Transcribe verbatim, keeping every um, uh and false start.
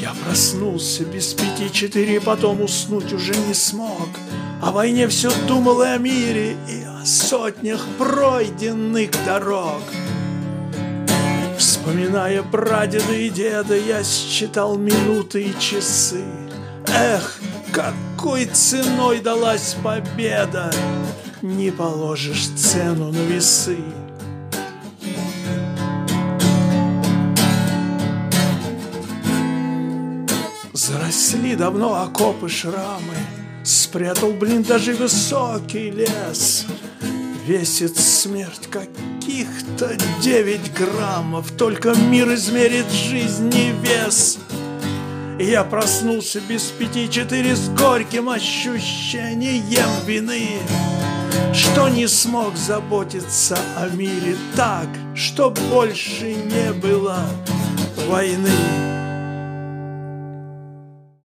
Я проснулся без пяти четыре, потом уснуть уже не смог. О войне все думал и о мире, и о сотнях пройденных дорог. Вспоминая прадеда и деда, я считал минуты и часы. Эх, какой ценой далась победа! Не положишь цену на весы. Заросли давно окопы, шрамы, спрятал блиндажи высокий лес. Весит смерть каких-то девять граммов, только мир измерит жизни вес. Я проснулся без пяти четыре с горьким ощущением вины, что не смог заботиться о мире так, что больше не было войны.